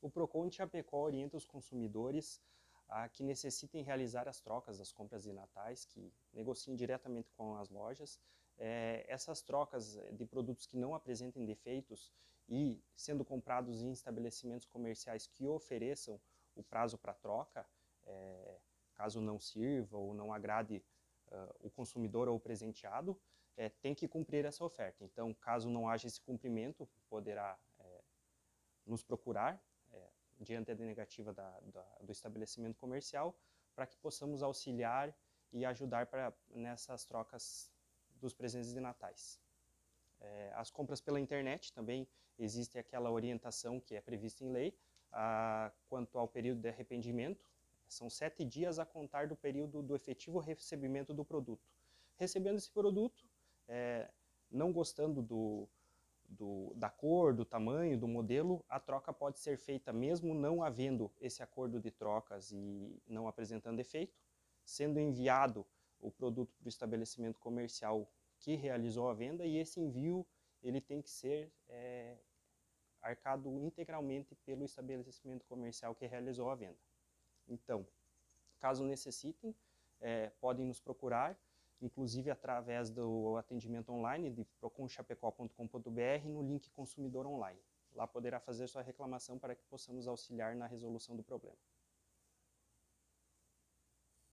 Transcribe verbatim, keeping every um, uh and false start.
O Procon de Chapecó orienta os consumidores a que necessitem realizar as trocas das compras de natais, que negociem diretamente com as lojas. É, essas trocas de produtos que não apresentem defeitos e sendo comprados em estabelecimentos comerciais que ofereçam o prazo para troca, é, caso não sirva ou não agrade uh, o consumidor ou o presenteado, é, tem que cumprir essa oferta. Então, caso não haja esse cumprimento, poderá é, nos procurar é, diante da negativa da, da, do estabelecimento comercial, para que possamos auxiliar e ajudar pra, nessas trocas dos presentes de natais. É, as compras pela internet também existe aquela orientação que é prevista em lei a, quanto ao período de arrependimento. São sete dias a contar do período do efetivo recebimento do produto. Recebendo esse produto, é, não gostando do, do, da cor, do tamanho, do modelo, a troca pode ser feita mesmo não havendo esse acordo de trocas e não apresentando defeito, sendo enviado o produto para o estabelecimento comercial que realizou a venda, e esse envio ele tem que ser é, arcado integralmente pelo estabelecimento comercial que realizou a venda. Então, caso necessitem, é, podem nos procurar, inclusive através do atendimento online de procon chapecó ponto com ponto br no link Consumidor Online. Lá poderá fazer sua reclamação para que possamos auxiliar na resolução do problema.